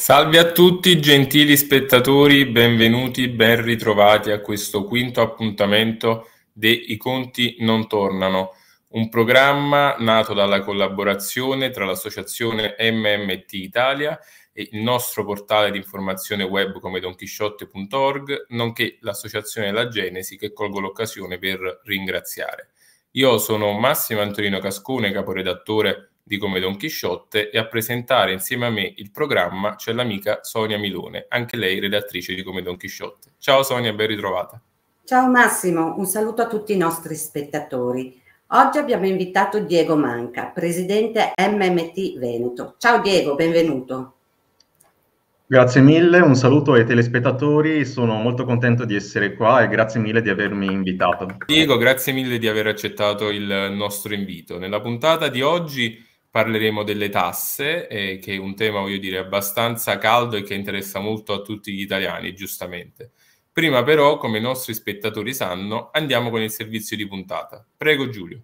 Salve a tutti gentili spettatori, benvenuti, ben ritrovati a questo quinto appuntamento de I conti non tornano, un programma nato dalla collaborazione tra l'associazione MMT Italia e il nostro portale di informazione web come donchisciotte.org, nonché l'associazione La Genesi, che colgo l'occasione per ringraziare. Io sono Massimo Antonino Cascone, caporedattore di Come Don Chisciotte, e a presentare insieme a me il programma c'è l'amica Sonia Milone, anche lei redattrice di Come Don Chisciotte. Ciao Sonia, ben ritrovata. Ciao Massimo, un saluto a tutti i nostri spettatori. Oggi abbiamo invitato Diego Manca, presidente MMT Veneto. Ciao Diego, benvenuto. Grazie mille, un saluto ai telespettatori, sono molto contento di essere qua e grazie mille di avermi invitato. Diego, grazie mille di aver accettato il nostro invito. Nella puntata di oggi parleremo delle tasse, che è un tema, voglio dire, abbastanza caldo e che interessa molto a tutti gli italiani, giustamente. Prima però, come i nostri spettatori sanno, andiamo con il servizio di puntata. Prego Giulio.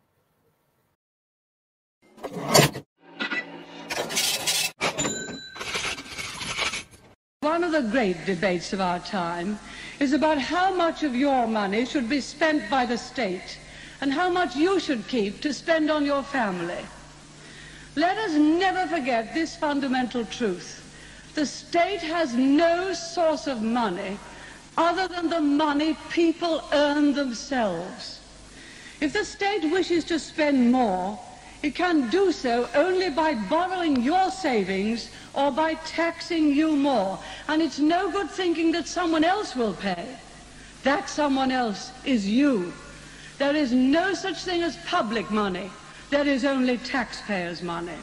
One of the great debates of our time is about how much of your money should be spent by the state and how much you should keep to spend on your family. Let us never forget this fundamental truth. The state has no source of money other than the money people earn themselves. If the state wishes to spend more, it can do so only by borrowing your savings or by taxing you more. And it's no good thinking that someone else will pay. That someone else is you. There is no such thing as public money. There is only taxpayers' money.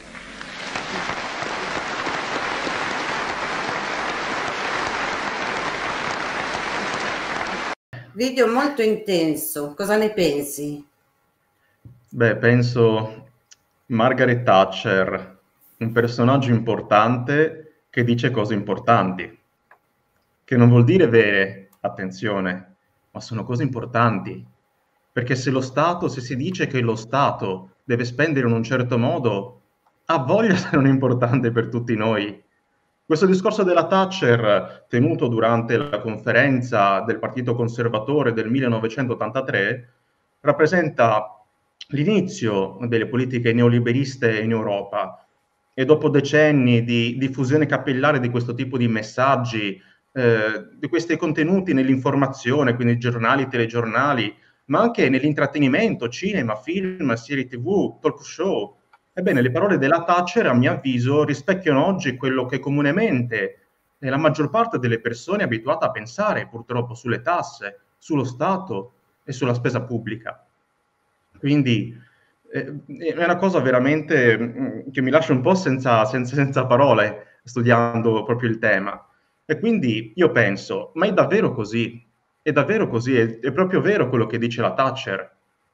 Video molto intenso, cosa ne pensi? Beh, penso Margaret Thatcher, un personaggio importante che dice cose importanti, che non vuol dire vere, attenzione, ma sono cose importanti, perché se si dice che lo Stato deve spendere in un certo modo, ha voglia se non è importante per tutti noi. Questo discorso della Thatcher, tenuto durante la conferenza del Partito Conservatore del 1983, rappresenta l'inizio delle politiche neoliberiste in Europa e dopo decenni di diffusione capillare di questo tipo di messaggi, di questi contenuti nell'informazione, quindi giornali, telegiornali, ma anche nell'intrattenimento, cinema, film, serie TV, talk show. Ebbene, le parole della Thatcher, a mio avviso, rispecchiano oggi quello che comunemente la maggior parte delle persone è abituata a pensare, purtroppo, sulle tasse, sullo Stato e sulla spesa pubblica. Quindi è una cosa veramente che mi lascia un po' senza parole studiando proprio il tema. E quindi io penso, ma è davvero così? È davvero così? È proprio vero quello che dice la Thatcher?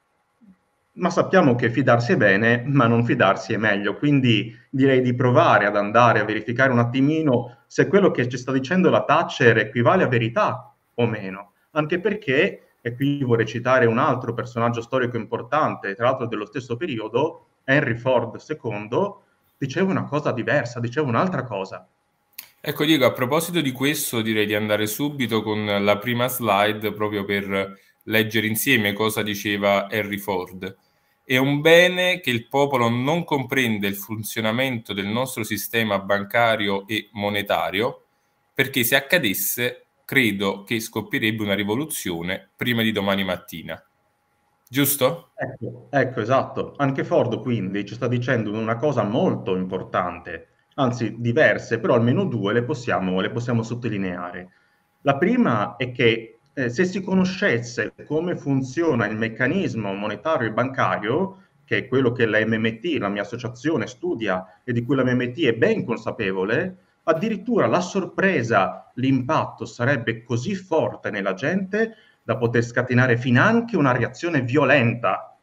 Ma sappiamo che fidarsi è bene, ma non fidarsi è meglio, quindi direi di provare ad andare a verificare un attimino se quello che ci sta dicendo la Thatcher equivale a verità o meno, anche perché, e qui vorrei citare un altro personaggio storico importante, tra l'altro dello stesso periodo, Henry Ford II, diceva una cosa diversa, diceva un'altra cosa. Ecco Diego, a proposito di questo direi di andare subito con la prima slide proprio per leggere insieme cosa diceva Henry Ford. È un bene che il popolo non comprende il funzionamento del nostro sistema bancario e monetario, perché se accadesse credo che scoppierebbe una rivoluzione prima di domani mattina. Giusto? Ecco, esatto. Anche Ford quindi ci sta dicendo una cosa molto importante, anzi diverse, però almeno due le possiamo sottolineare. La prima è che se si conoscesse come funziona il meccanismo monetario e bancario, che è quello che la MMT, la mia associazione, studia e di cui la MMT è ben consapevole, addirittura la sorpresa, l'impatto sarebbe così forte nella gente da poter scatenare finanche una reazione violenta.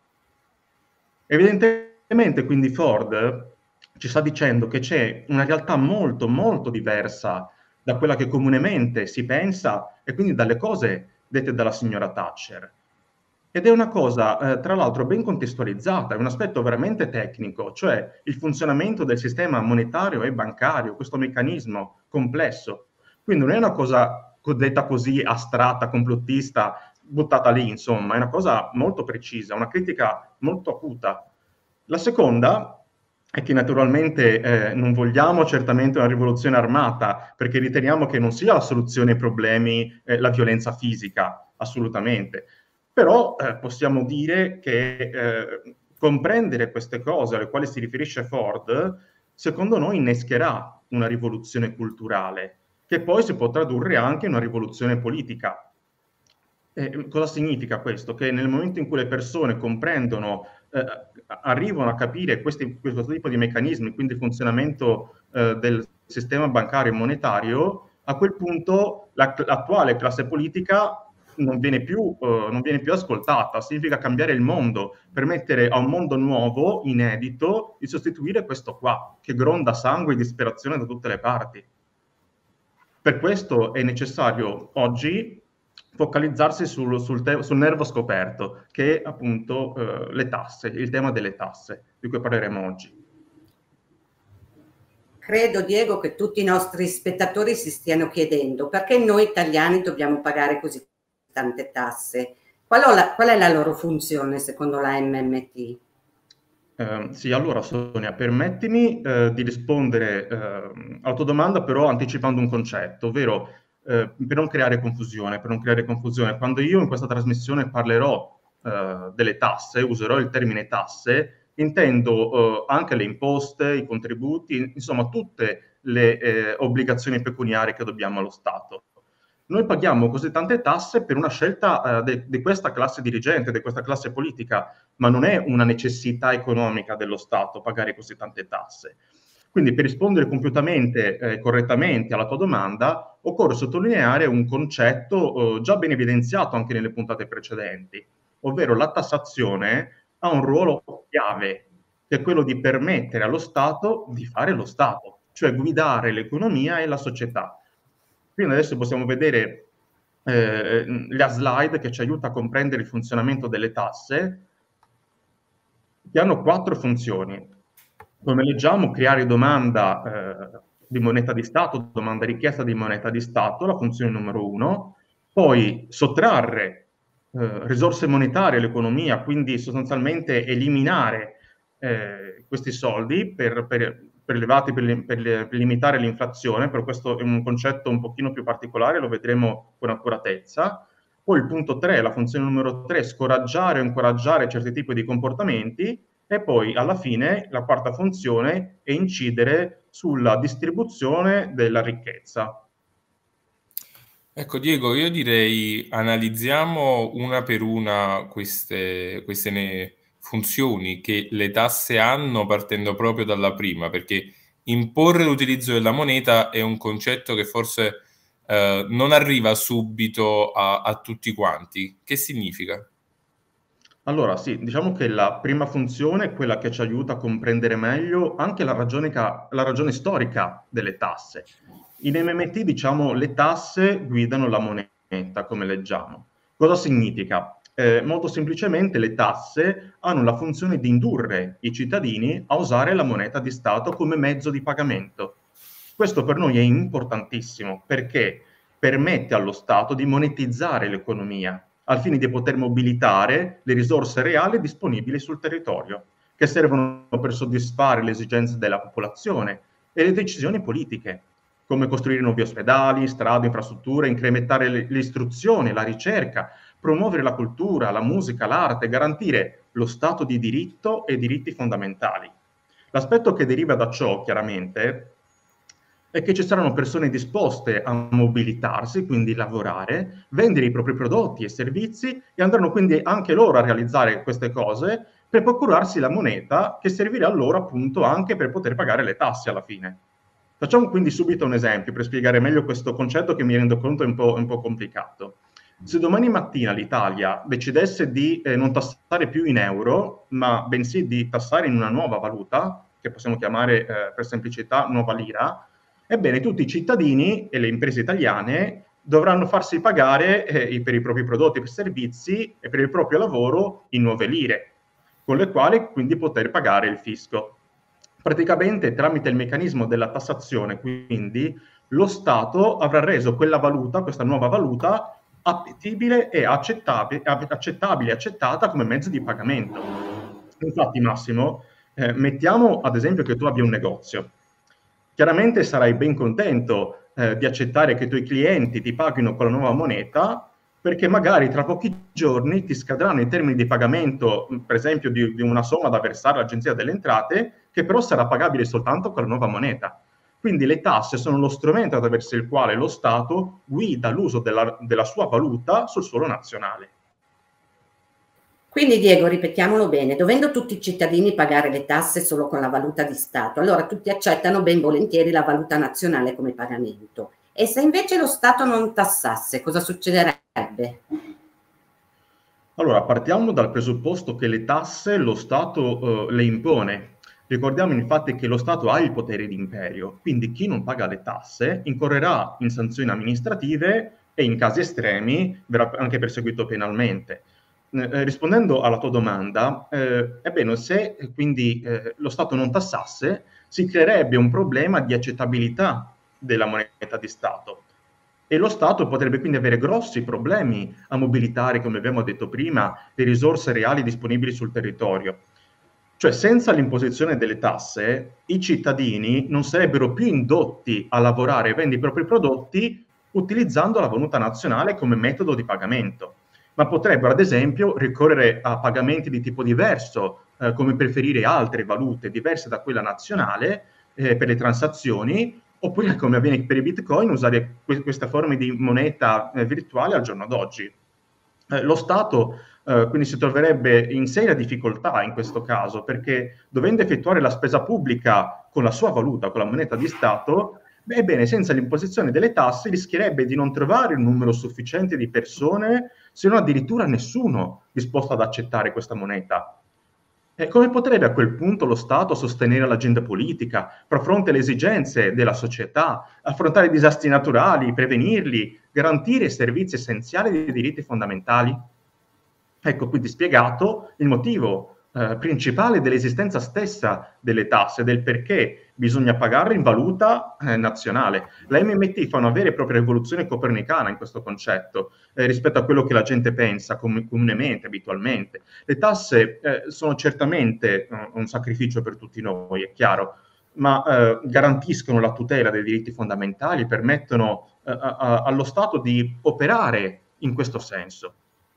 Evidentemente quindi Ford ci sta dicendo che c'è una realtà molto molto diversa da quella che comunemente si pensa e quindi dalle cose dette dalla signora Thatcher. Ed è una cosa, tra l'altro, ben contestualizzata, è un aspetto veramente tecnico, cioè il funzionamento del sistema monetario e bancario, questo meccanismo complesso. Quindi non è una cosa detta così astratta, complottista, buttata lì, insomma, è una cosa molto precisa, una critica molto acuta. La seconda è che naturalmente non vogliamo certamente una rivoluzione armata, perché riteniamo che non sia la soluzione ai problemi la violenza fisica, assolutamente. Però possiamo dire che comprendere queste cose alle quali si riferisce Ford, secondo noi innescherà una rivoluzione culturale, che poi si può tradurre anche in una rivoluzione politica. Cosa significa questo? Che nel momento in cui le persone comprendono, arrivano a capire questo tipo di meccanismi, quindi il funzionamento del sistema bancario e monetario, a quel punto l'attuale classe politica non viene più ascoltata, significa cambiare il mondo, permettere a un mondo nuovo, inedito, di sostituire questo qua, che gronda sangue e disperazione da tutte le parti. Per questo è necessario oggi focalizzarsi sul nervo scoperto, che è appunto le tasse, il tema delle tasse, di cui parleremo oggi. Credo, Diego, che tutti i nostri spettatori si stiano chiedendo perché noi italiani dobbiamo pagare così tante tasse. Qual è la loro funzione secondo la MMT? Sì, allora Sonia, permettimi di rispondere alla tua domanda, però anticipando un concetto, ovvero per non creare confusione, quando io in questa trasmissione parlerò delle tasse, userò il termine tasse, intendo anche le imposte, i contributi, insomma tutte le obbligazioni pecuniarie che dobbiamo allo Stato. Noi paghiamo così tante tasse per una scelta di questa classe dirigente, di questa classe politica, ma non è una necessità economica dello Stato pagare così tante tasse. Quindi per rispondere compiutamente e correttamente alla tua domanda, occorre sottolineare un concetto già ben evidenziato anche nelle puntate precedenti, ovvero la tassazione ha un ruolo chiave, che è quello di permettere allo Stato di fare lo Stato, cioè guidare l'economia e la società. Quindi adesso possiamo vedere la slide che ci aiuta a comprendere il funzionamento delle tasse, che hanno 4 funzioni. Come leggiamo, creare domanda di moneta di Stato, domanda richiesta di moneta di Stato, la funzione numero 1, poi sottrarre risorse monetarie all'economia, quindi sostanzialmente eliminare questi soldi prelevati per limitare l'inflazione, però questo è un concetto un pochino più particolare, lo vedremo con accuratezza. Poi il punto 3, la funzione numero 3, scoraggiare o incoraggiare certi tipi di comportamenti, e poi alla fine la quarta funzione è incidere sulla distribuzione della ricchezza. Ecco Diego, io direi analizziamo una per una queste funzioni che le tasse hanno partendo proprio dalla prima, perché imporre l'utilizzo della moneta è un concetto che forse non arriva subito a tutti quanti. Che significa? Allora sì, diciamo che la prima funzione è quella che ci aiuta a comprendere meglio anche la ragione storica delle tasse. In MMT, diciamo, le tasse guidano la moneta, come leggiamo. Cosa significa? Molto semplicemente le tasse hanno la funzione di indurre i cittadini a usare la moneta di Stato come mezzo di pagamento. Questo per noi è importantissimo perché permette allo Stato di monetizzare l'economia al fine di poter mobilitare le risorse reali disponibili sul territorio, che servono per soddisfare le esigenze della popolazione e le decisioni politiche, come costruire nuovi ospedali, strade, infrastrutture, incrementare l'istruzione, la ricerca, promuovere la cultura, la musica, l'arte, garantire lo stato di diritto e diritti fondamentali. L'aspetto che deriva da ciò, chiaramente, è che ci saranno persone disposte a mobilitarsi, quindi lavorare, vendere i propri prodotti e servizi e andranno quindi anche loro a realizzare queste cose per procurarsi la moneta che servirà loro appunto anche per poter pagare le tasse alla fine. Facciamo quindi subito un esempio per spiegare meglio questo concetto che mi rendo conto è un po' complicato. Se domani mattina l'Italia decidesse di non tassare più in euro, ma bensì di tassare in una nuova valuta, che possiamo chiamare per semplicità nuova lira, ebbene tutti i cittadini e le imprese italiane dovranno farsi pagare per i propri prodotti e servizi e per il proprio lavoro in nuove lire, con le quali quindi poter pagare il fisco. Praticamente tramite il meccanismo della tassazione, quindi, lo Stato avrà reso quella valuta, questa nuova valuta, appetibile e accettabile e accettata come mezzo di pagamento. Infatti, Massimo, mettiamo ad esempio che tu abbia un negozio. Chiaramente sarai ben contento di accettare che i tuoi clienti ti paghino con la nuova moneta, perché magari tra pochi giorni ti scadranno i termini di pagamento, per esempio di una somma da versare all'Agenzia delle Entrate, che però sarà pagabile soltanto con la nuova moneta. Quindi le tasse sono lo strumento attraverso il quale lo Stato guida l'uso della sua valuta sul suolo nazionale. Quindi Diego, ripetiamolo bene, dovendo tutti i cittadini pagare le tasse solo con la valuta di Stato, allora tutti accettano ben volentieri la valuta nazionale come pagamento. E se invece lo Stato non tassasse, cosa succederebbe? Allora, partiamo dal presupposto che le tasse lo Stato le impone. Ricordiamo infatti che lo Stato ha il potere di imperio, quindi chi non paga le tasse incorrerà in sanzioni amministrative e in casi estremi verrà anche perseguito penalmente. Rispondendo alla tua domanda, ebbene, se quindi lo Stato non tassasse, si creerebbe un problema di accettabilità della moneta di Stato e lo Stato potrebbe quindi avere grossi problemi a mobilitare, come abbiamo detto prima, le risorse reali disponibili sul territorio. Cioè, senza l'imposizione delle tasse, i cittadini non sarebbero più indotti a lavorare e vendere i propri prodotti utilizzando la valuta nazionale come metodo di pagamento, ma potrebbero ad esempio ricorrere a pagamenti di tipo diverso, come preferire altre valute diverse da quella nazionale per le transazioni, oppure, come avviene per i bitcoin, usare questa forma di moneta virtuale al giorno d'oggi. Lo Stato quindi si troverebbe in seria difficoltà in questo caso, perché dovendo effettuare la spesa pubblica con la sua valuta, con la moneta di Stato, ebbene, senza l'imposizione delle tasse rischierebbe di non trovare un numero sufficiente di persone, se non addirittura nessuno disposto ad accettare questa moneta. E come potrebbe a quel punto lo Stato sostenere l'agenda politica, far fronte alle esigenze della società, affrontare i disastri naturali, prevenirli, garantire i servizi essenziali dei diritti fondamentali? Ecco quindi spiegato il motivo principale dell'esistenza stessa delle tasse, del perché bisogna pagarle in valuta nazionale. La MMT fa una vera e propria rivoluzione copernicana in questo concetto, rispetto a quello che la gente pensa comunemente, abitualmente. Le tasse sono certamente un sacrificio per tutti noi, è chiaro, ma garantiscono la tutela dei diritti fondamentali, permettono allo Stato di operare in questo senso.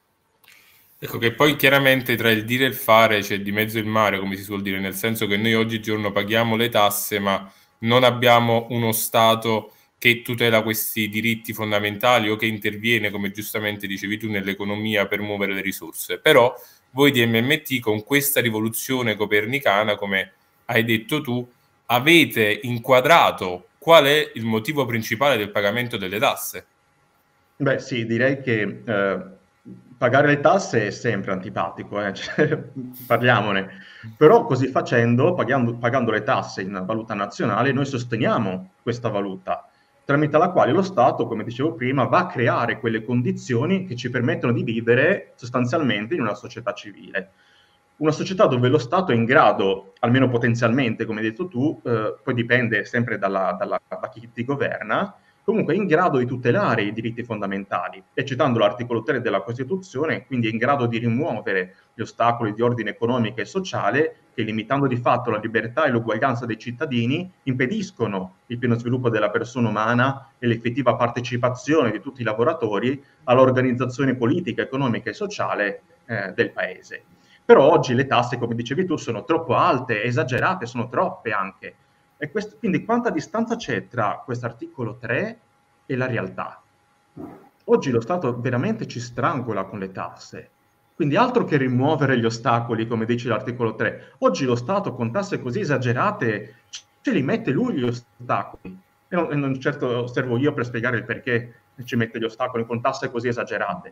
Ecco che poi chiaramente tra il dire e il fare c'è di mezzo il mare, come si suol dire, nel senso che noi oggigiorno paghiamo le tasse, ma non abbiamo uno Stato che tutela questi diritti fondamentali o che interviene, come giustamente dicevi tu, nell'economia per muovere le risorse. Però voi di MMT, con questa rivoluzione copernicana, come hai detto tu, avete inquadrato qual è il motivo principale del pagamento delle tasse. Beh sì, direi che pagare le tasse è sempre antipatico, cioè, parliamone. Però così facendo, pagando le tasse in valuta nazionale, noi sosteniamo questa valuta, tramite la quale lo Stato, come dicevo prima, va a creare quelle condizioni che ci permettono di vivere sostanzialmente in una società civile. Una società dove lo Stato è in grado, almeno potenzialmente, come hai detto tu, poi dipende sempre da chi ti governa, comunque è in grado di tutelare i diritti fondamentali e, citando l'articolo 3 della Costituzione, quindi è in grado di rimuovere gli ostacoli di ordine economico e sociale che, limitando di fatto la libertà e l'uguaglianza dei cittadini, impediscono il pieno sviluppo della persona umana e l'effettiva partecipazione di tutti i lavoratori all'organizzazione politica, economica e sociale del Paese. Però oggi le tasse, come dicevi tu, sono troppo alte, esagerate, sono troppe anche. E quindi quanta distanza c'è tra questo articolo 3 e la realtà? Oggi lo Stato veramente ci strangola con le tasse. Quindi altro che rimuovere gli ostacoli, come dice l'articolo 3. Oggi lo Stato con tasse così esagerate ce li mette lui gli ostacoli. E non certo servo io per spiegare il perché ci mette gli ostacoli con tasse così esagerate.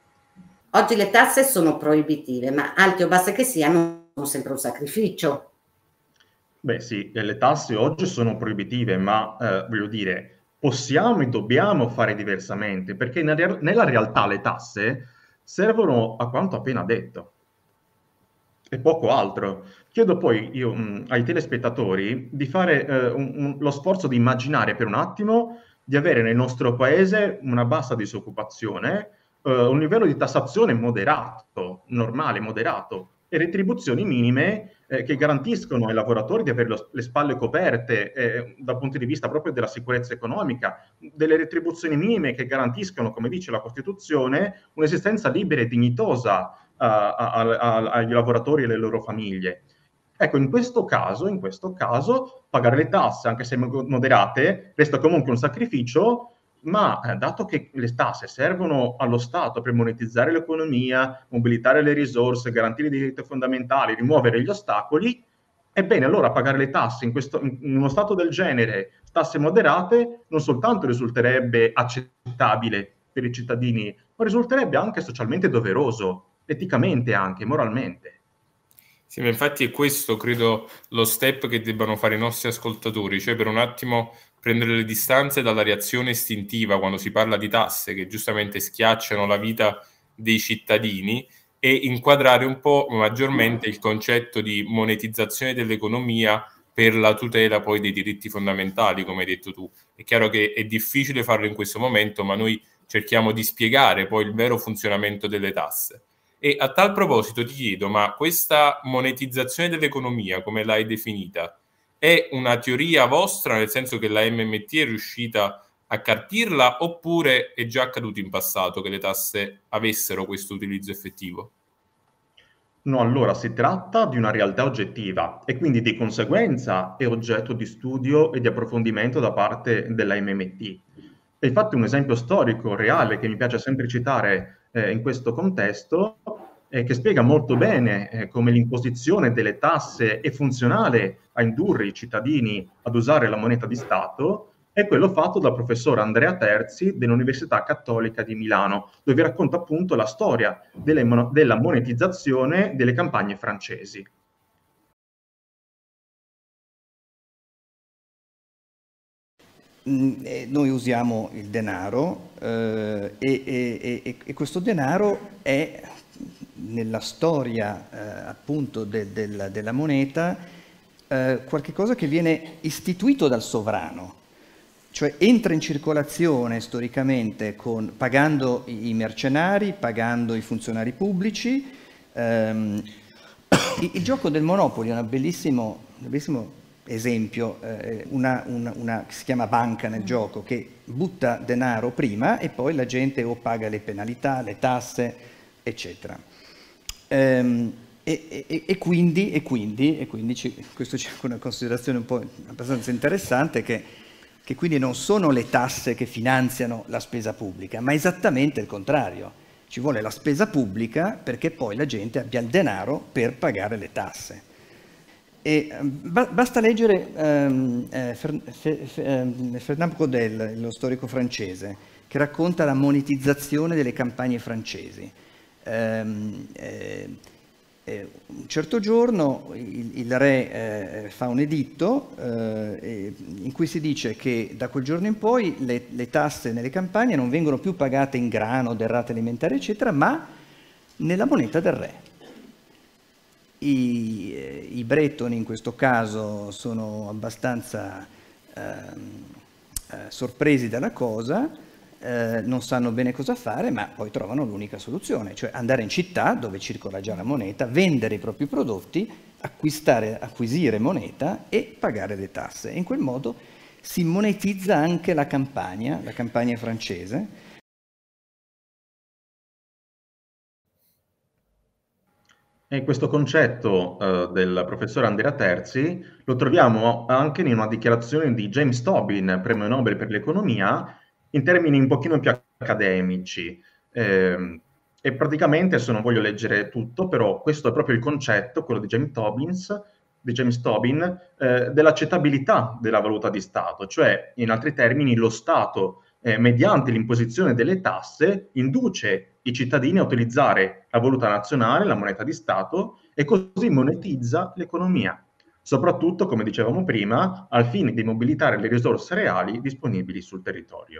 Oggi le tasse sono proibitive, ma alte o basse che siano, sono sempre un sacrificio. Beh sì, le tasse oggi sono proibitive, ma voglio dire, possiamo e dobbiamo fare diversamente, perché nella realtà le tasse servono a quanto appena detto e poco altro. Chiedo poi io, ai telespettatori di fare lo sforzo di immaginare per un attimo di avere nel nostro paese una bassa disoccupazione, un livello di tassazione moderato, normale, moderato, e retribuzioni minime che garantiscono ai lavoratori di avere le spalle coperte dal punto di vista proprio della sicurezza economica, delle retribuzioni minime che garantiscono, come dice la Costituzione, un'esistenza libera e dignitosa agli lavoratori e alle loro famiglie. Ecco, in questo caso, pagare le tasse, anche se moderate, resta comunque un sacrificio, ma dato che le tasse servono allo Stato per monetizzare l'economia, mobilitare le risorse, garantire i diritti fondamentali, rimuovere gli ostacoli, ebbene allora pagare le tasse in uno Stato del genere, tasse moderate, non soltanto risulterebbe accettabile per i cittadini, ma risulterebbe anche socialmente doveroso, eticamente anche, moralmente. Sì, ma infatti è questo, credo, lo step che debbano fare i nostri ascoltatori, cioè per un attimo prendere le distanze dalla reazione istintiva quando si parla di tasse che giustamente schiacciano la vita dei cittadini e inquadrare un po' maggiormente il concetto di monetizzazione dell'economia per la tutela poi dei diritti fondamentali, come hai detto tu. È chiaro che è difficile farlo in questo momento, ma noi cerchiamo di spiegare poi il vero funzionamento delle tasse. E a tal proposito ti chiedo, ma questa monetizzazione dell'economia, come l'hai definita, è una teoria vostra, nel senso che la MMT è riuscita a carpirla, oppure è già accaduto in passato che le tasse avessero questo utilizzo effettivo? No, allora si tratta di una realtà oggettiva e quindi di conseguenza è oggetto di studio e di approfondimento da parte della MMT. E infatti un esempio storico reale che mi piace sempre citare in questo contesto che spiega molto bene come l'imposizione delle tasse è funzionale a indurre i cittadini ad usare la moneta di Stato, è quello fatto dal professor Andrea Terzi dell'Università Cattolica di Milano, dove racconta appunto la storia della monetizzazione delle campagne francesi. Noi usiamo il denaro e questo denaro è nella storia appunto della moneta qualche cosa che viene istituito dal sovrano, cioè entra in circolazione storicamente pagando i mercenari, pagando i funzionari pubblici. Il gioco del Monopoly è un bellissimo esempio, una si chiama banca nel gioco, che butta denaro prima e poi la gente o paga le penalità, le tasse, eccetera. E quindi questo c'è una considerazione un po' abbastanza interessante, che quindi non sono le tasse che finanziano la spesa pubblica, ma esattamente il contrario. Ci vuole la spesa pubblica perché poi la gente abbia il denaro per pagare le tasse. E basta leggere Fernand Braudel, lo storico francese, che racconta la monetizzazione delle campagne francesi. Un certo giorno il re fa un editto in cui si dice che da quel giorno in poi le tasse nelle campagne non vengono più pagate in grano, derrate alimentari, eccetera, ma nella moneta del re. I bretoni in questo caso sono abbastanza sorpresi dalla cosa, non sanno bene cosa fare, ma poi trovano l'unica soluzione, cioè andare in città dove circola già la moneta, vendere i propri prodotti, acquisire moneta e pagare le tasse. E in quel modo si monetizza anche la campagna francese. E questo concetto del professore Andrea Terzi lo troviamo anche in una dichiarazione di James Tobin, premio Nobel per l'economia, in termini un pochino più accademici. E praticamente, se non voglio leggere tutto, però questo è proprio il concetto, quello di James Tobin, dell'accettabilità della valuta di Stato, cioè in altri termini lo Stato mediante l'imposizione delle tasse induce i cittadini a utilizzare la valuta nazionale, la moneta di Stato, e così monetizza l'economia. soprattutto, come dicevamo prima, al fine di mobilitare le risorse reali disponibili sul territorio.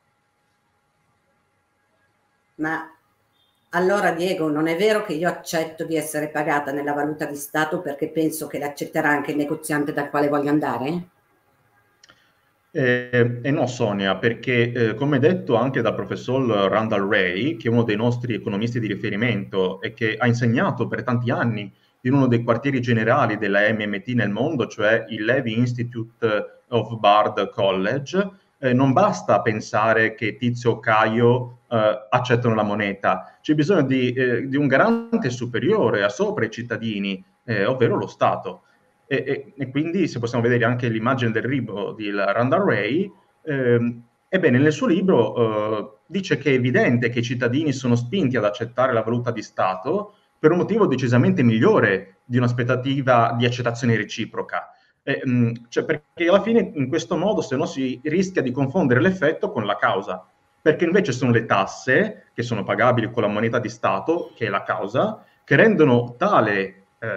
Ma allora, Diego, non è vero che io accetto di essere pagata nella valuta di Stato perché penso che l'accetterà anche il negoziante dal quale voglio andare? No, Sonia, perché come detto anche dal professor Randall Wray, che è uno dei nostri economisti di riferimento e che ha insegnato per tanti anni in uno dei quartieri generali della MMT nel mondo, cioè il Levy Institute of Bard College, non basta pensare che Tizio o Caio accettano la moneta, c'è bisogno di un garante superiore, a sopra i cittadini, ovvero lo Stato. E quindi, se possiamo vedere anche l'immagine del libro di Randall Wray, ebbene, nel suo libro dice che è evidente che i cittadini sono spinti ad accettare la valuta di Stato per un motivo decisamente migliore di un'aspettativa di accettazione reciproca. Cioè perché alla fine, in questo modo, se no, si rischia di confondere l'effetto con la causa, perché invece sono le tasse, che sono pagabili con la moneta di Stato, che è la causa, che rendono tale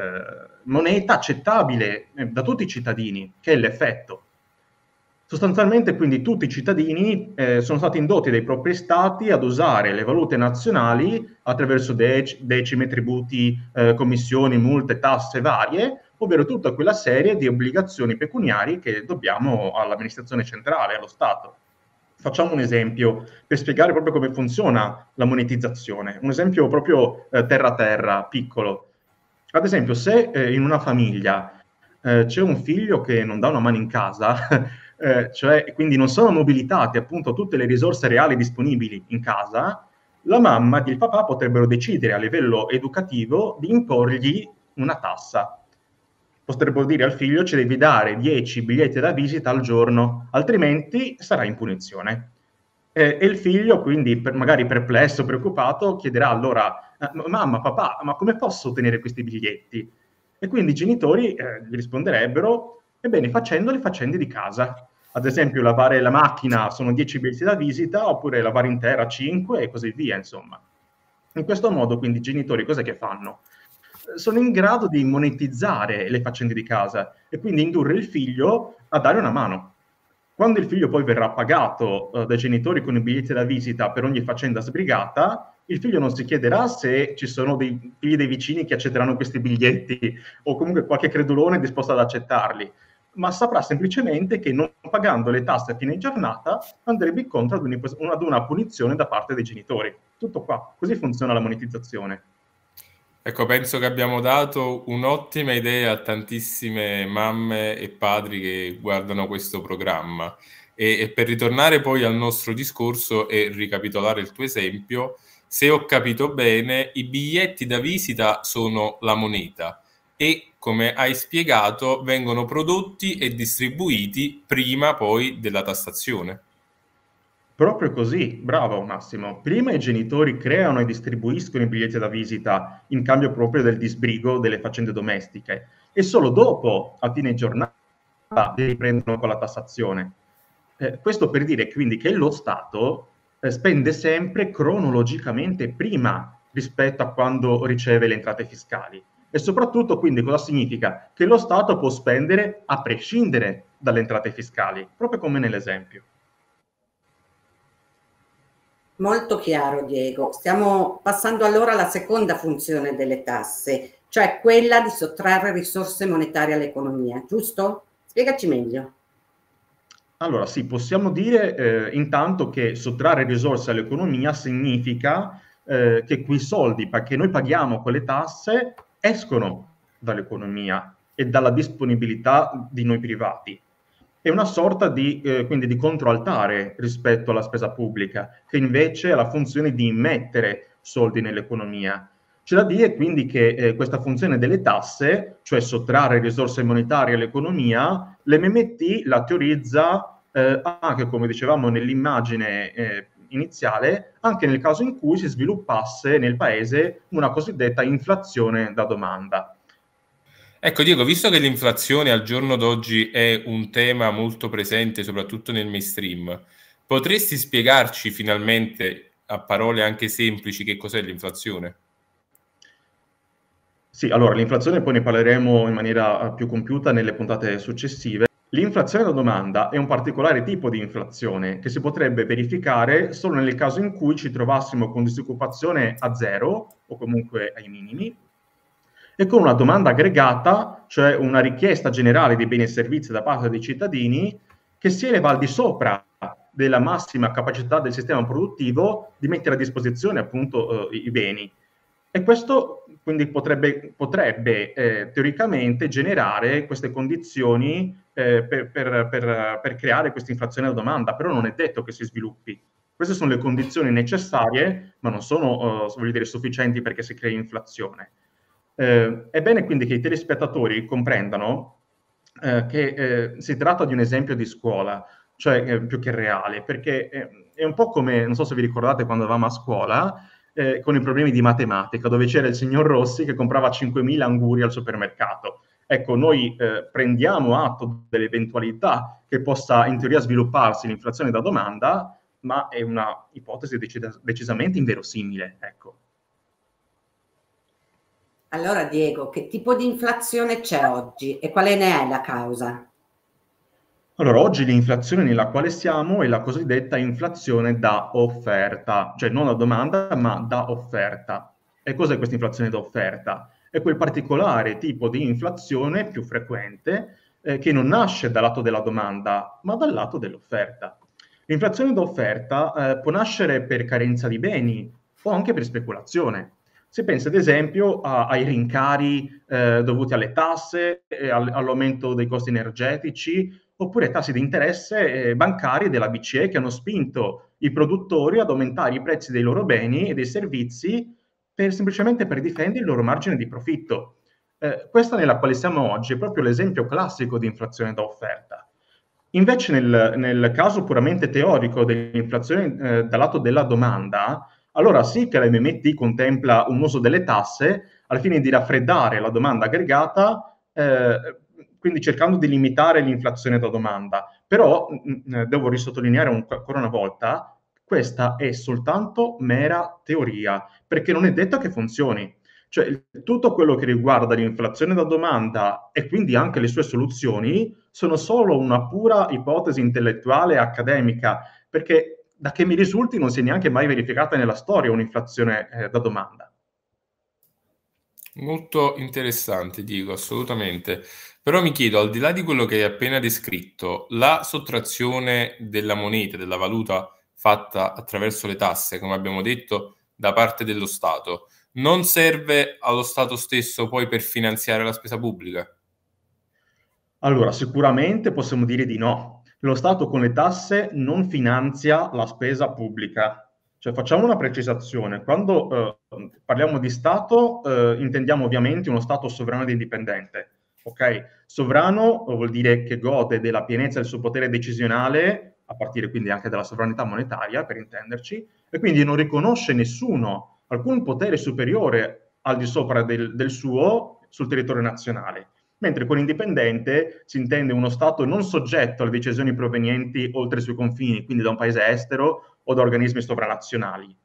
moneta accettabile da tutti i cittadini, che è l'effetto. Sostanzialmente, quindi, tutti i cittadini sono stati indotti dai propri stati ad usare le valute nazionali attraverso decime, tributi, commissioni, multe, tasse varie, ovvero tutta quella serie di obbligazioni pecuniarie che dobbiamo all'amministrazione centrale, allo Stato. Facciamo un esempio per spiegare proprio come funziona la monetizzazione, un esempio proprio terra-terra, piccolo. Ad esempio, se in una famiglia c'è un figlio che non dà una mano in casa, cioè quindi non sono mobilitate appunto tutte le risorse reali disponibili in casa, la mamma e il papà potrebbero decidere a livello educativo di imporgli una tassa. Potrebbero dire al figlio: ci devi dare 10 biglietti da visita al giorno, altrimenti sarai in punizione. E il figlio, quindi magari perplesso, preoccupato, chiederà allora: mamma, papà, ma come posso ottenere questi biglietti? E quindi i genitori gli risponderebbero: ebbene, facendo le faccende di casa. Ad esempio, lavare la macchina sono 10 biglietti da visita, oppure lavare intera 5 e così via, insomma. In questo modo, quindi, i genitori cosa che fanno? Sono in grado di monetizzare le faccende di casa e quindi indurre il figlio a dare una mano. Quando il figlio poi verrà pagato dai genitori con i biglietti da visita per ogni faccenda sbrigata, il figlio non si chiederà se ci sono dei figli dei vicini che accetteranno questi biglietti o comunque qualche credulone disposto ad accettarli, ma saprà semplicemente che non pagando le tasse a fine giornata andrebbe incontro ad una punizione da parte dei genitori. Tutto qua. Così funziona la monetizzazione. Ecco, penso che abbiamo dato un'ottima idea a tantissime mamme e padri che guardano questo programma. E per ritornare poi al nostro discorso e ricapitolare il tuo esempio, se ho capito bene, i biglietti da visita sono la moneta e, come hai spiegato, vengono prodotti e distribuiti prima poi della tassazione. Proprio così, bravo Massimo. Prima i genitori creano e distribuiscono i biglietti da visita in cambio proprio del disbrigo delle faccende domestiche e solo dopo, a fine giornata, li riprendono con la tassazione. Questo per dire quindi che lo Stato spende sempre cronologicamente prima rispetto a quando riceve le entrate fiscali. E soprattutto, quindi, cosa significa? Che lo Stato può spendere a prescindere dalle entrate fiscali, proprio come nell'esempio. Molto chiaro, Diego. Stiamo passando allora alla seconda funzione delle tasse, cioè quella di sottrarre risorse monetarie all'economia, giusto? Spiegaci meglio. Allora, sì, possiamo dire intanto che sottrarre risorse all'economia significa che quei soldi che noi paghiamo con le tasse escono dall'economia e dalla disponibilità di noi privati. È una sorta quindi di controaltare rispetto alla spesa pubblica, che invece ha la funzione di immettere soldi nell'economia. C'è da dire quindi che questa funzione delle tasse, cioè sottrarre risorse monetarie all'economia, l'MMT la teorizza anche, come dicevamo nell'immagine iniziale, anche nel caso in cui si sviluppasse nel paese una cosiddetta inflazione da domanda. Ecco Diego, visto che l'inflazione al giorno d'oggi è un tema molto presente soprattutto nel mainstream, potresti spiegarci finalmente a parole anche semplici che cos'è l'inflazione? Sì, allora l'inflazione poi ne parleremo in maniera più compiuta nelle puntate successive. L'inflazione da domanda è un particolare tipo di inflazione che si potrebbe verificare solo nel caso in cui ci trovassimo con disoccupazione a zero o comunque ai minimi e con una domanda aggregata, cioè una richiesta generale di beni e servizi da parte dei cittadini che si eleva al di sopra della massima capacità del sistema produttivo di mettere a disposizione appunto i beni. E questo quindi potrebbe teoricamente generare queste condizioni per creare questa inflazione da domanda, però non è detto che si sviluppi. Queste sono le condizioni necessarie, ma non sono voglio dire, sufficienti perché si crei inflazione. È bene quindi che i telespettatori comprendano che si tratta di un esempio di scuola, cioè più che reale, perché è un po' come, non so se vi ricordate quando eravamo a scuola, con i problemi di matematica, dove c'era il signor Rossi che comprava 5.000 anguri al supermercato. Ecco, noi prendiamo atto dell'eventualità che possa in teoria svilupparsi l'inflazione da domanda, ma è una ipotesi decisamente inverosimile, ecco. Allora Diego, che tipo di inflazione c'è oggi e quale ne è la causa? Allora, oggi l'inflazione nella quale siamo è la cosiddetta inflazione da offerta, cioè non da domanda, ma da offerta. E cos'è questa inflazione da offerta? È quel particolare tipo di inflazione più frequente che non nasce dal lato della domanda, ma dal lato dell'offerta. L'inflazione da offerta può nascere per carenza di beni o anche per speculazione. Si pensa ad esempio ai rincari dovuti alle tasse, all'aumento dei costi energetici, oppure tassi di interesse bancari della BCE che hanno spinto i produttori ad aumentare i prezzi dei loro beni e dei servizi semplicemente per difendere il loro margine di profitto. Questa nella quale siamo oggi è proprio l'esempio classico di inflazione da offerta. Invece nel caso puramente teorico dell'inflazione dal lato della domanda, allora sì che l'MMT contempla un uso delle tasse al fine di raffreddare la domanda aggregata, quindi cercando di limitare l'inflazione da domanda. Però devo risottolineare ancora una volta, questa è soltanto mera teoria, perché non è detto che funzioni. Cioè, tutto quello che riguarda l'inflazione da domanda e quindi anche le sue soluzioni sono solo una pura ipotesi intellettuale e accademica, perché da che mi risulti non si è neanche mai verificata nella storia un'inflazione da domanda. Molto interessante, dico, assolutamente. Però mi chiedo, al di là di quello che hai appena descritto, la sottrazione della moneta, della valuta fatta attraverso le tasse, come abbiamo detto, da parte dello Stato, non serve allo Stato stesso poi per finanziare la spesa pubblica? Allora, sicuramente possiamo dire di no. Lo Stato con le tasse non finanzia la spesa pubblica. Cioè, facciamo una precisazione. Quando parliamo di Stato, intendiamo ovviamente uno Stato sovrano ed indipendente. Ok? Sovrano vuol dire che gode della pienezza del suo potere decisionale, a partire quindi anche dalla sovranità monetaria, per intenderci, e quindi non riconosce nessuno, alcun potere superiore al di sopra del suo sul territorio nazionale. Mentre con indipendente si intende uno Stato non soggetto alle decisioni provenienti oltre i suoi confini, quindi da un paese estero o da organismi sovranazionali.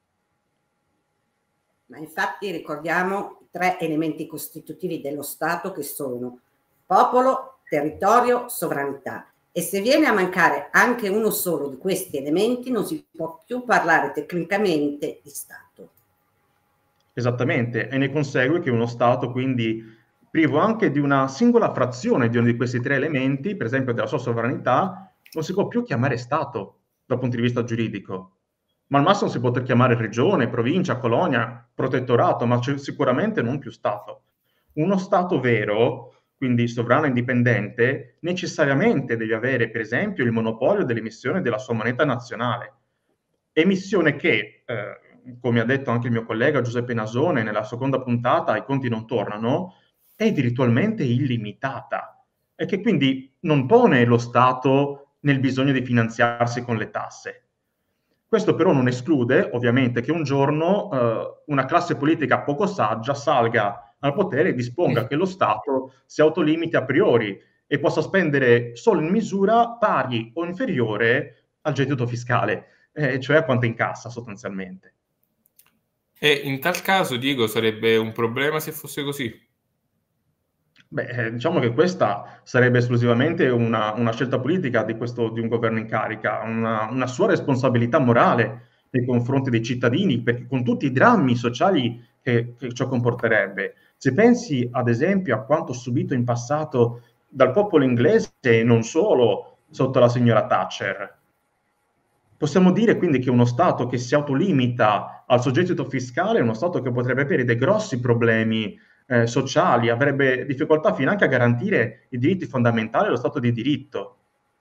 Ma infatti ricordiamo i 3 elementi costitutivi dello Stato che sono popolo, territorio, sovranità. E se viene a mancare anche uno solo di questi elementi non si può più parlare tecnicamente di Stato. Esattamente, e ne consegue che uno Stato quindi privo anche di una singola frazione di uno di questi 3 elementi, per esempio della sua sovranità, non si può più chiamare Stato dal punto di vista giuridico. Ma al massimo si può chiamare regione, provincia, colonia, protettorato, ma sicuramente non più Stato. Uno Stato vero, quindi sovrano e indipendente, necessariamente deve avere, per esempio, il monopolio dell'emissione della sua moneta nazionale. Emissione che, come ha detto anche il mio collega Giuseppe Nasone nella seconda puntata, I conti non tornano, è virtualmente illimitata e che quindi non pone lo Stato nel bisogno di finanziarsi con le tasse. Questo però non esclude, ovviamente, che un giorno una classe politica poco saggia salga al potere e disponga che lo Stato si autolimiti a priori e possa spendere solo in misura pari o inferiore al gettito fiscale, cioè a quanto incassa sostanzialmente. E in tal caso, Diego, sarebbe un problema se fosse così? Beh, diciamo che questa sarebbe esclusivamente una scelta politica di un governo in carica, una sua responsabilità morale nei confronti dei cittadini, perché con tutti i drammi sociali che ciò comporterebbe. Se pensi, ad esempio, a quanto subito in passato dal popolo inglese e non solo sotto la signora Thatcher, possiamo dire quindi che uno Stato che si autolimita al suo gettito fiscale è uno Stato che potrebbe avere dei grossi problemi sociali, avrebbe difficoltà finanche a garantire i diritti fondamentali allo Stato di diritto.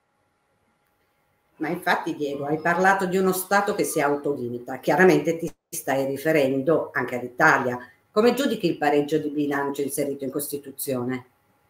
Ma infatti, Diego, hai parlato di uno Stato che si autolimita. Chiaramente ti stai riferendo anche all'Italia. Come giudichi il pareggio di bilancio inserito in Costituzione?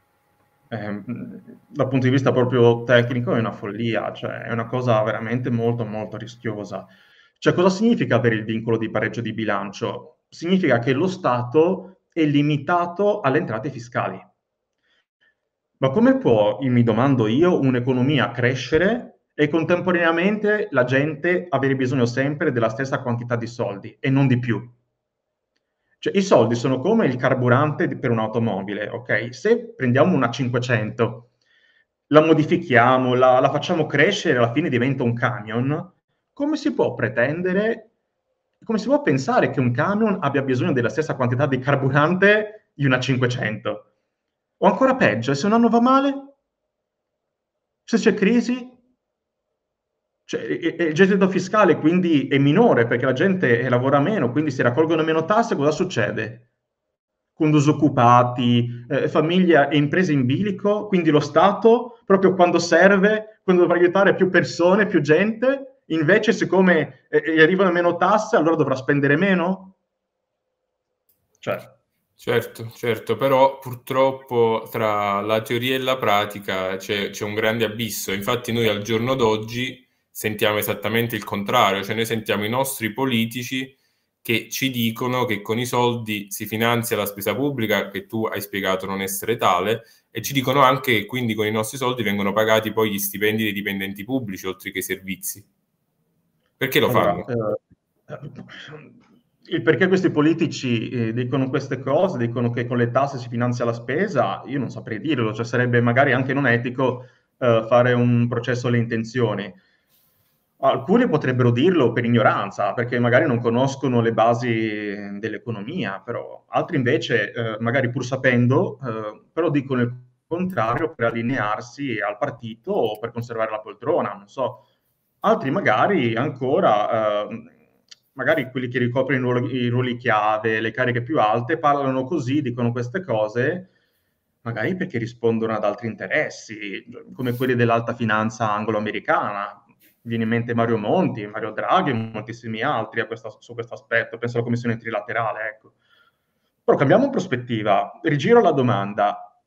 Dal punto di vista proprio tecnico è una follia, cioè è una cosa veramente molto molto rischiosa. Cioè, cosa significa avere il vincolo di pareggio di bilancio? Significa che lo Stato è limitato alle entrate fiscali. Ma come può, mi domando io, un'economia crescere e contemporaneamente la gente avere bisogno sempre della stessa quantità di soldi e non di più? Cioè, i soldi sono come il carburante per un'automobile, ok? Se prendiamo una 500, la modifichiamo, la facciamo crescere e alla fine diventa un camion, come si può pretendere, come si può pensare che un camion abbia bisogno della stessa quantità di carburante di una 500? O ancora peggio, se un anno va male? Se c'è crisi? Cioè, il gettito fiscale quindi è minore perché la gente lavora meno, quindi si raccolgono meno tasse, cosa succede? Con disoccupati, famiglie e imprese in bilico, quindi lo Stato, proprio quando serve, quando dovrà aiutare più persone, più gente, invece siccome gli arrivano meno tasse, allora dovrà spendere meno? Cioè... Certo, però purtroppo tra la teoria e la pratica c'è un grande abisso. Infatti noi al giorno d'oggi sentiamo esattamente il contrario, cioè noi sentiamo i nostri politici che ci dicono che con i soldi si finanzia la spesa pubblica, che tu hai spiegato non essere tale, e ci dicono anche che quindi con i nostri soldi vengono pagati poi gli stipendi dei dipendenti pubblici, oltre che i servizi. Perché lo Allora, fanno? il perché questi politici dicono queste cose, dicono che con le tasse si finanzia la spesa, io non saprei dirlo, cioè sarebbe magari anche non etico fare un processo alle intenzioni. Alcuni potrebbero dirlo per ignoranza, perché magari non conoscono le basi dell'economia, però altri invece, magari pur sapendo, però dicono il contrario per allinearsi al partito o per conservare la poltrona, non so. Altri magari ancora, magari quelli che ricoprono i ruoli chiave, le cariche più alte, parlano così, dicono queste cose, magari perché rispondono ad altri interessi, come quelli dell'alta finanza anglo-americana. Viene in mente Mario Monti, Mario Draghi e moltissimi altri su questo aspetto, penso alla commissione trilaterale, ecco. Però cambiamo prospettiva, rigiro la domanda.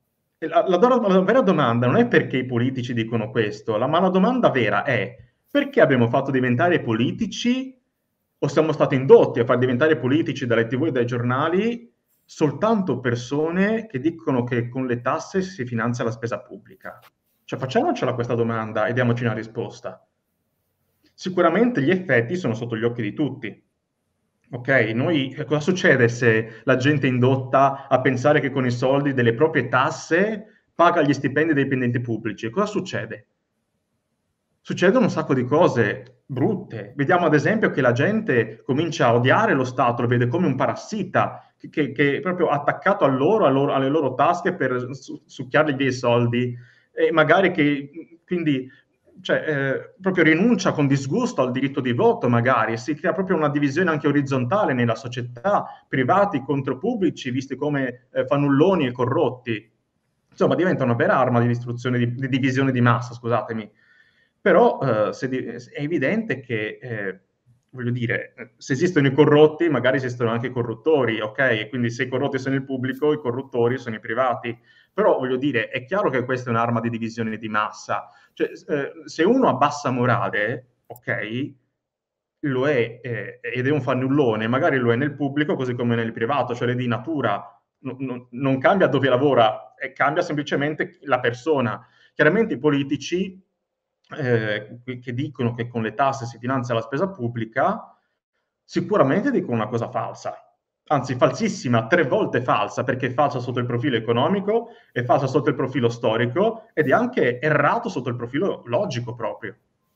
La vera domanda non è perché i politici dicono questo, ma la domanda vera è perché abbiamo fatto diventare politici o siamo stati indotti a far diventare politici dalle TV e dai giornali soltanto persone che dicono che con le tasse si finanzia la spesa pubblica? Cioè facciamocela questa domanda e diamoci una risposta. Sicuramente gli effetti sono sotto gli occhi di tutti. Ok, cosa succede se la gente è indotta a pensare che con i soldi delle proprie tasse paga gli stipendi dei dipendenti pubblici? Cosa succede? Succedono un sacco di cose brutte. Vediamo ad esempio che la gente comincia a odiare lo Stato, lo vede come un parassita che è proprio attaccato alle loro tasche per succhiargli via i soldi e magari che quindi proprio rinuncia con disgusto al diritto di voto magari, si crea proprio una divisione anche orizzontale nella società, privati contro pubblici, visti come fannulloni e corrotti. Insomma, diventa una vera arma di distruzione, di divisione di massa, scusatemi. Però è evidente che, voglio dire, se esistono i corrotti, magari esistono anche i corruttori, ok? Quindi se i corrotti sono il pubblico, i corruttori sono i privati. Però, voglio dire, è chiaro che questa è un'arma di divisione di massa. Cioè, se uno ha bassa morale, ok, lo è, ed è un fannullone, magari lo è nel pubblico così come nel privato, cioè di natura non cambia dove lavora, cambia semplicemente la persona. Chiaramente i politici che dicono che con le tasse si finanzia la spesa pubblica sicuramente dicono una cosa falsa. Anzi, falsissima, 3 volte falsa, perché è falsa sotto il profilo economico, è falsa sotto il profilo storico ed è anche errato sotto il profilo logico proprio.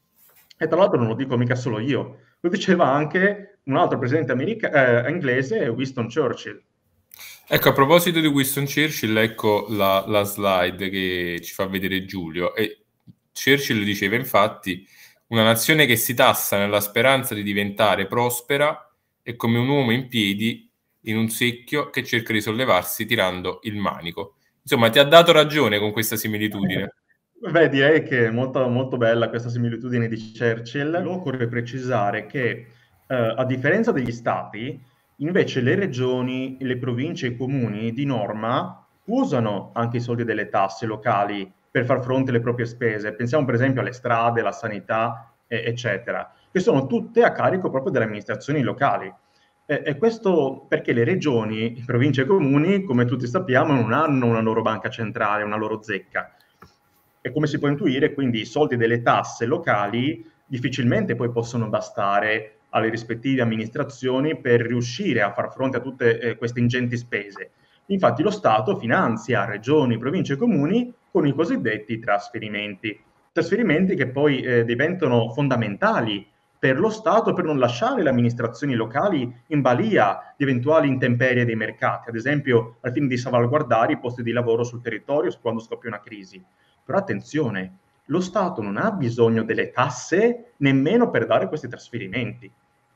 E tra l'altro non lo dico mica solo io, lo diceva anche un altro presidente inglese, Winston Churchill. Ecco, a proposito di Winston Churchill, ecco la slide che ci fa vedere Giulio. E Churchill diceva infatti: una nazione che si tassa nella speranza di diventare prospera è come un uomo in piedi in un secchio che cerca di sollevarsi tirando il manico. Insomma, ti ha dato ragione con questa similitudine. Beh, direi che è molto, molto bella questa similitudine di Churchill. Occorre precisare che, a differenza degli stati, invece le regioni, le province e i comuni di norma usano anche i soldi delle tasse locali per far fronte alle proprie spese. Pensiamo per esempio alle strade, alla sanità, eccetera, che sono tutte a carico proprio delle amministrazioni locali. E questo perché le regioni, province e comuni, come tutti sappiamo, non hanno una loro banca centrale, una loro zecca. E come si può intuire, quindi i soldi delle tasse locali difficilmente poi possono bastare alle rispettive amministrazioni per riuscire a far fronte a tutte queste ingenti spese. Infatti lo Stato finanzia regioni, province e comuni con i cosiddetti trasferimenti. Trasferimenti che poi diventano fondamentali per lo Stato per non lasciare le amministrazioni locali in balia di eventuali intemperie dei mercati, ad esempio al fine di salvaguardare i posti di lavoro sul territorio quando scoppia una crisi. Però attenzione, lo Stato non ha bisogno delle tasse nemmeno per dare questi trasferimenti.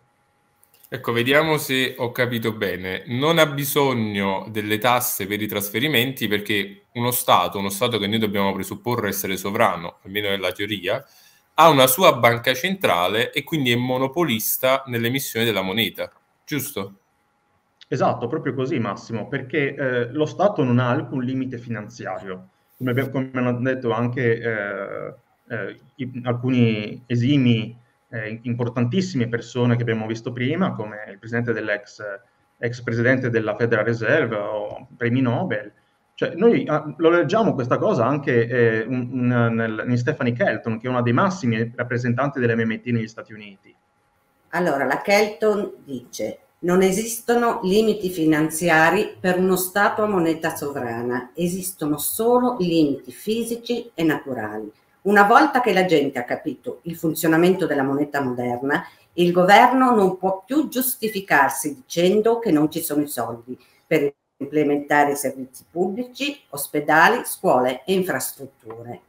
Ecco, vediamo se ho capito bene. Non ha bisogno delle tasse per i trasferimenti perché uno Stato che noi dobbiamo presupporre essere sovrano, almeno nella teoria, ha una sua banca centrale e quindi è monopolista nell'emissione della moneta, giusto? Esatto, proprio così Massimo, perché lo Stato non ha alcun limite finanziario. Come hanno detto anche alcuni esimi, importantissime persone che abbiamo visto prima, come il presidente ex presidente della Federal Reserve o premi Nobel. Cioè, noi lo leggiamo questa cosa anche in Stephanie Kelton, che è una dei massimi rappresentanti dell'MMT negli Stati Uniti. Allora, la Kelton dice: non esistono limiti finanziari per uno Stato a moneta sovrana, esistono solo limiti fisici e naturali. Una volta che la gente ha capito il funzionamento della moneta moderna, il governo non può più giustificarsi dicendo che non ci sono i soldi per implementare servizi pubblici, ospedali, scuole e infrastrutture.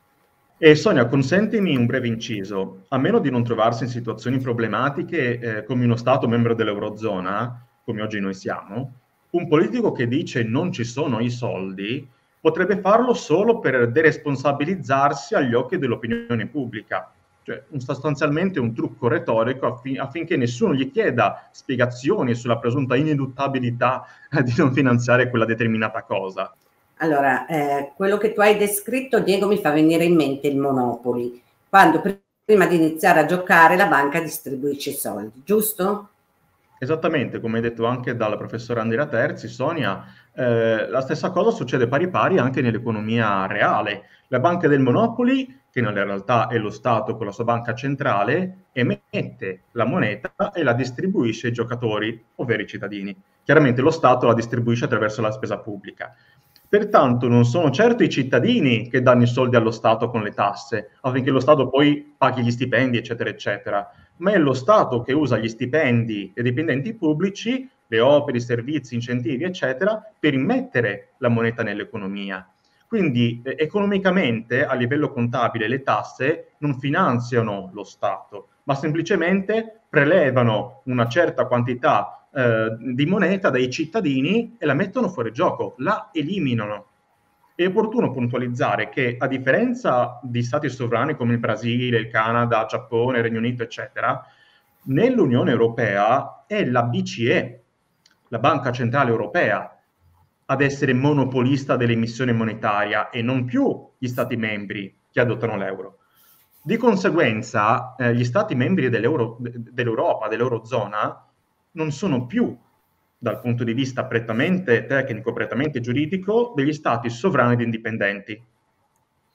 E Sonia, consentimi un breve inciso. A meno di non trovarsi in situazioni problematiche come uno Stato membro dell'Eurozona, come oggi noi siamo, un politico che dice non ci sono i soldi potrebbe farlo solo per deresponsabilizzarsi agli occhi dell'opinione pubblica. Cioè, sostanzialmente un trucco retorico affinché nessuno gli chieda spiegazioni sulla presunta ineluttabilità di non finanziare quella determinata cosa. Allora, quello che tu hai descritto, Diego, mi fa venire in mente il Monopoly, quando prima di iniziare a giocare la banca distribuisce i soldi, giusto? Esattamente, come hai detto anche dalla professora Andrea Terzi, Sonia, la stessa cosa succede pari pari anche nell'economia reale. La banca del Monopoly, che nella realtà è lo Stato con la sua banca centrale, emette la moneta e la distribuisce ai giocatori, ovvero i cittadini. Chiaramente lo Stato la distribuisce attraverso la spesa pubblica. Pertanto non sono certo i cittadini che danno i soldi allo Stato con le tasse, affinché lo Stato poi paghi gli stipendi, eccetera, eccetera, ma è lo Stato che usa gli stipendi dei dipendenti pubblici, le opere, i servizi, incentivi, eccetera, per immettere la moneta nell'economia. Quindi economicamente, a livello contabile, le tasse non finanziano lo Stato, ma semplicemente prelevano una certa quantità di moneta dai cittadini e la mettono fuori gioco, la eliminano. È opportuno puntualizzare che, a differenza di stati sovrani come il Brasile, il Canada, il Giappone, il Regno Unito, eccetera, nell'Unione Europea è la BCE, la Banca Centrale Europea, ad essere monopolista dell'emissione monetaria e non più gli stati membri che adottano l'euro. Di conseguenza, gli stati membri dell'Europa, dell'Eurozona, non sono più, dal punto di vista prettamente tecnico, prettamente giuridico, degli stati sovrani ed indipendenti.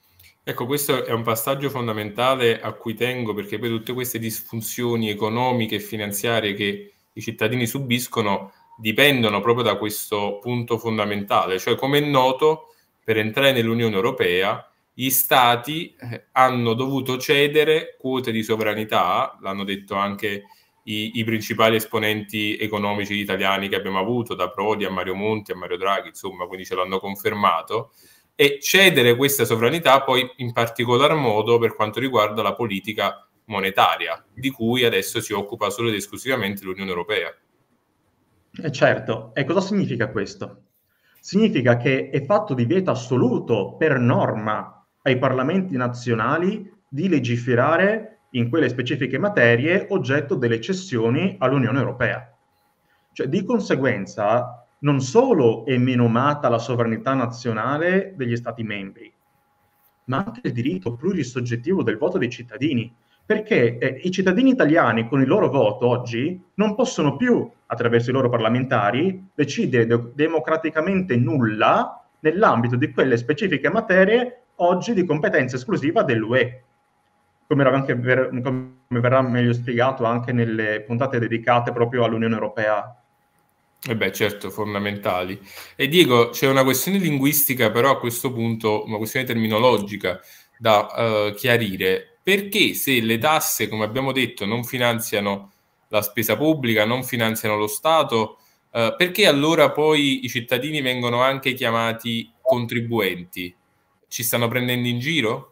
Ecco, questo è un passaggio fondamentale a cui tengo, perché poi tutte queste disfunzioni economiche e finanziarie che i cittadini subiscono dipendono proprio da questo punto fondamentale, cioè, come è noto, per entrare nell'Unione Europea gli stati hanno dovuto cedere quote di sovranità, l'hanno detto anche i principali esponenti economici italiani che abbiamo avuto, da Prodi a Mario Monti a Mario Draghi, insomma, quindi ce l'hanno confermato, e cedere questa sovranità poi in particolar modo per quanto riguarda la politica monetaria, di cui adesso si occupa solo ed esclusivamente l'Unione Europea. Certo, e cosa significa questo? Significa che è fatto divieto assoluto per norma ai parlamenti nazionali di legiferare in quelle specifiche materie oggetto delle cessioni all'Unione Europea. Cioè, di conseguenza, non solo è menomata la sovranità nazionale degli Stati membri, ma anche il diritto plurisoggettivo del voto dei cittadini, perché i cittadini italiani con il loro voto oggi non possono più, attraverso i loro parlamentari, decidere democraticamente nulla nell'ambito di quelle specifiche materie oggi di competenza esclusiva dell'UE. Come verrà meglio spiegato anche nelle puntate dedicate proprio all'Unione Europea. Certo, fondamentali. E Diego, c'è una questione linguistica, però a questo punto, una questione terminologica da chiarire. Perché se le tasse, come abbiamo detto, non finanziano la spesa pubblica, non finanziano lo Stato, perché allora poi i cittadini vengono anche chiamati contribuenti? Ci stanno prendendo in giro?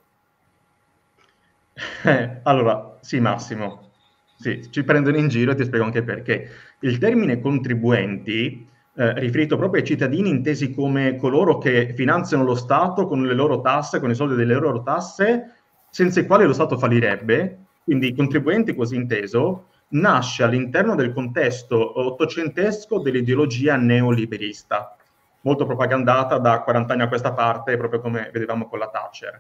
Allora, sì, Massimo, sì, ci prendono in giro e ti spiego anche perché. Il termine contribuenti, riferito proprio ai cittadini intesi come coloro che finanziano lo Stato con le loro tasse, con i soldi delle loro tasse, senza i quali lo Stato fallirebbe, quindi i contribuenti così inteso, nasce all'interno del contesto ottocentesco dell'ideologia neoliberista, molto propagandata da 40 anni a questa parte, proprio come vedevamo con la Thatcher.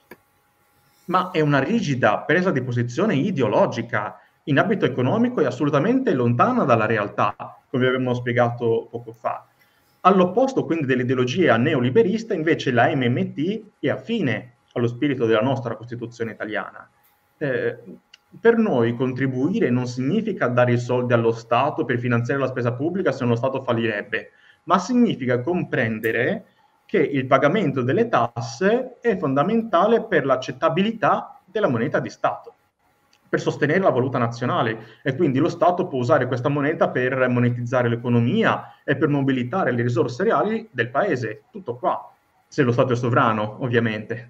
Ma è una rigida presa di posizione ideologica. In ambito economico è assolutamente lontana dalla realtà, come abbiamo spiegato poco fa. All'opposto quindi dell'ideologia neoliberista, invece la MMT è affine allo spirito della nostra Costituzione italiana. Per noi contribuire non significa dare i soldi allo Stato per finanziare la spesa pubblica, se no lo Stato fallirebbe, ma significa comprendere che il pagamento delle tasse è fondamentale per l'accettabilità della moneta di Stato, per sostenere la valuta nazionale, e quindi lo Stato può usare questa moneta per monetizzare l'economia e per mobilitare le risorse reali del paese. Tutto qua, se lo Stato è sovrano, ovviamente.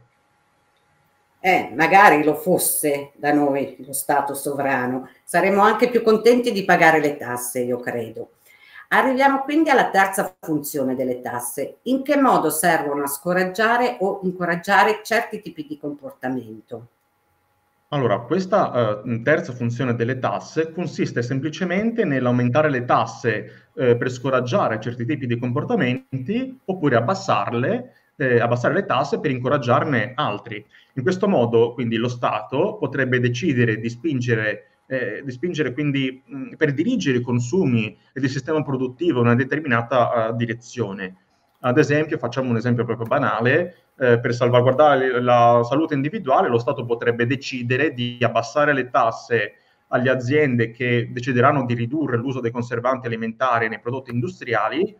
Magari lo fosse da noi lo Stato sovrano, saremmo anche più contenti di pagare le tasse, io credo. Arriviamo quindi alla terza funzione delle tasse. In che modo servono a scoraggiare o incoraggiare certi tipi di comportamento? Allora, questa terza funzione delle tasse consiste semplicemente nell'aumentare le tasse per scoraggiare certi tipi di comportamenti, oppure abbassare le tasse per incoraggiarne altri. In questo modo, quindi, lo Stato potrebbe decidere di spingere quindi per dirigere i consumi e il sistema produttivo in una determinata direzione. Ad esempio, facciamo un esempio proprio banale, per salvaguardare la salute individuale, lo Stato potrebbe decidere di abbassare le tasse alle aziende che decideranno di ridurre l'uso dei conservanti alimentari nei prodotti industriali,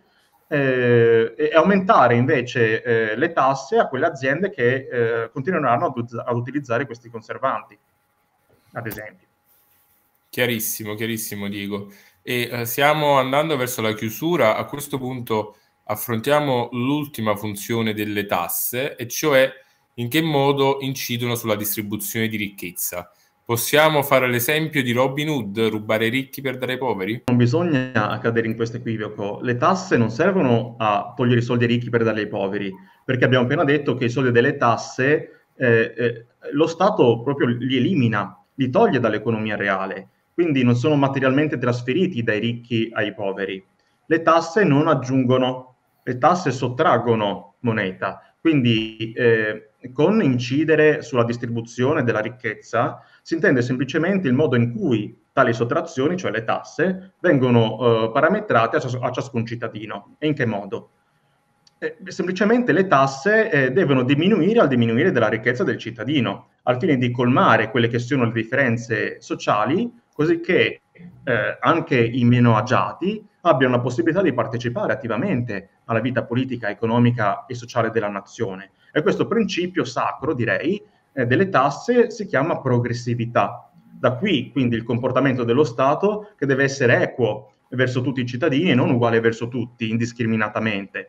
e aumentare invece le tasse a quelle aziende che continueranno ad utilizzare questi conservanti, ad esempio. Chiarissimo, chiarissimo, Diego. E stiamo andando verso la chiusura. A questo punto affrontiamo l'ultima funzione delle tasse, e cioè in che modo incidono sulla distribuzione di ricchezza. Possiamo fare l'esempio di Robin Hood, rubare ai ricchi per dare ai poveri? Non bisogna cadere in questo equivoco. Le tasse non servono a togliere i soldi ai ricchi per darli ai poveri, perché abbiamo appena detto che i soldi delle tasse lo Stato proprio li elimina, li toglie dall'economia reale, quindi non sono materialmente trasferiti dai ricchi ai poveri. Le tasse non aggiungono, le tasse sottraggono moneta, quindi con incidere sulla distribuzione della ricchezza si intende semplicemente il modo in cui tali sottrazioni, cioè le tasse, vengono parametrate a ciascun cittadino. E in che modo? semplicemente le tasse devono diminuire al diminuire della ricchezza del cittadino, al fine di colmare quelle che sono le differenze sociali, così che anche i meno agiati abbiano la possibilità di partecipare attivamente alla vita politica, economica e sociale della nazione. E questo principio sacro, direi, delle tasse si chiama progressività. Da qui quindi il comportamento dello Stato, che deve essere equo verso tutti i cittadini e non uguale verso tutti, indiscriminatamente.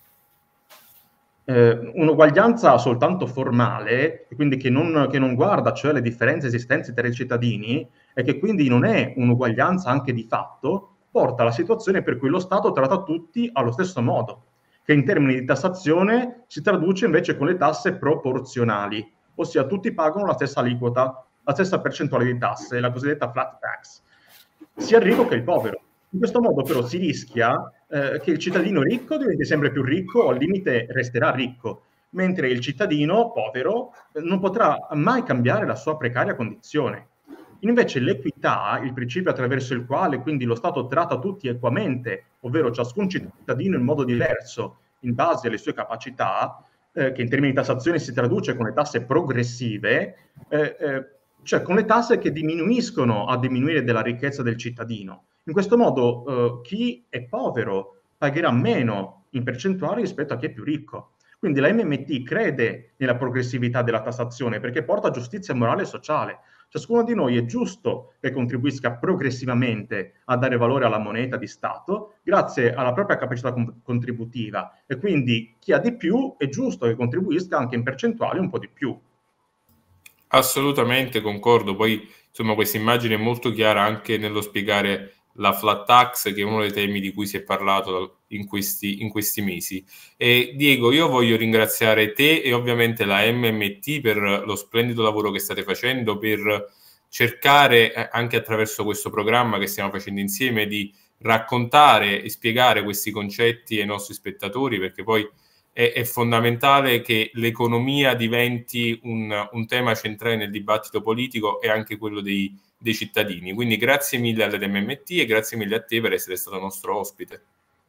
Un'uguaglianza soltanto formale, e quindi che non guarda cioè le differenze esistenti tra i cittadini, e che quindi non è un'uguaglianza anche di fatto, porta alla situazione per cui lo Stato tratta tutti allo stesso modo, che in termini di tassazione si traduce invece con le tasse proporzionali, ossia tutti pagano la stessa aliquota, la stessa percentuale di tasse, la cosiddetta flat tax, sia il ricco che il povero. In questo modo però si rischia che il cittadino ricco diventi sempre più ricco o al limite resterà ricco, mentre il cittadino povero non potrà mai cambiare la sua precaria condizione. Invece l'equità, il principio attraverso il quale quindi lo Stato tratta tutti equamente, ovvero ciascun cittadino in modo diverso in base alle sue capacità, che in termini di tassazione si traduce con le tasse progressive, cioè con le tasse che diminuiscono a diminuire della ricchezza del cittadino. In questo modo chi è povero pagherà meno in percentuale rispetto a chi è più ricco. Quindi la MMT crede nella progressività della tassazione perché porta giustizia morale e sociale. Ciascuno di noi è giusto che contribuisca progressivamente a dare valore alla moneta di Stato grazie alla propria capacità contributiva, e quindi chi ha di più è giusto che contribuisca anche in percentuale un po' di più. Assolutamente concordo. Poi insomma questa immagine è molto chiara anche nello spiegare la flat tax, che è uno dei temi di cui si è parlato in questi mesi. E Diego, io voglio ringraziare te e ovviamente la MMT per lo splendido lavoro che state facendo, per cercare anche attraverso questo programma che stiamo facendo insieme di raccontare e spiegare questi concetti ai nostri spettatori, perché poi è fondamentale che l'economia diventi un tema centrale nel dibattito politico e anche quello dei cittadini. Quindi grazie mille all'MMT e grazie mille a te per essere stato nostro ospite.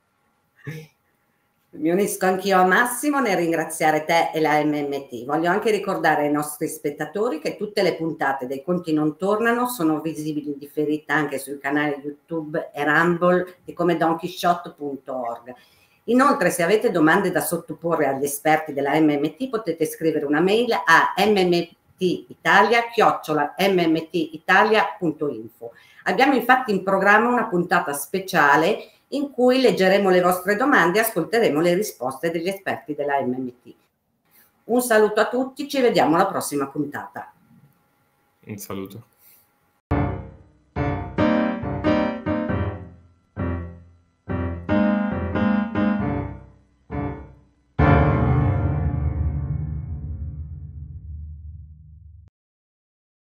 Mi unisco anch'io a Massimo nel ringraziare te e la MMT. Voglio anche ricordare ai nostri spettatori che tutte le puntate dei Conti non tornano sono visibili in differita anche sui canali YouTube e Rumble e come donkeyshot.org. Inoltre, se avete domande da sottoporre agli esperti della MMT, potete scrivere una mail a mmtitalia@mmtitalia.info. Abbiamo infatti in programma una puntata speciale in cui leggeremo le vostre domande e ascolteremo le risposte degli esperti della MMT. Un saluto a tutti, ci vediamo alla prossima puntata. Un saluto.